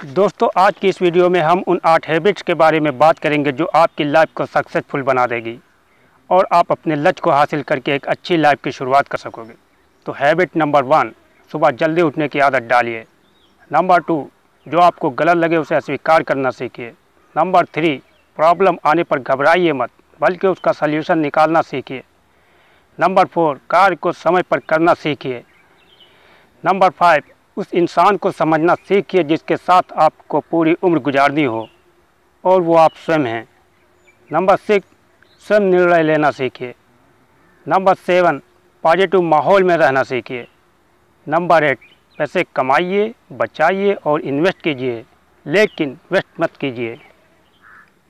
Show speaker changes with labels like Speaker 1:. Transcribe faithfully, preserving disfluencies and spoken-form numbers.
Speaker 1: दोस्तों, आज की इस वीडियो में हम उन आठ हैबिट्स के बारे में बात करेंगे जो आपकी लाइफ को सक्सेसफुल बना देगी और आप अपने लक्ष्य को हासिल करके एक अच्छी लाइफ की शुरुआत कर सकोगे। तो हैबिट नंबर वन, सुबह जल्दी उठने की आदत डालिए। नंबर टू, जो आपको गलत लगे उसे अस्वीकार करना सीखिए। नंबर थ्री, प्रॉब्लम आने पर घबराइए मत, बल्कि उसका सल्यूशन निकालना सीखिए। नंबर फोर, कार्य को समय पर करना सीखिए। नंबर फाइव, उस इंसान को समझना सीखिए जिसके साथ आपको पूरी उम्र गुजारनी हो और वो आप स्वयं हैं। नंबर सिक्स, स्वयं निर्णय लेना सीखिए। नंबर सेवन, पॉजिटिव माहौल में रहना सीखिए। नंबर एट, पैसे कमाइए, बचाइए और इन्वेस्ट कीजिए, लेकिन वेस्ट मत कीजिए।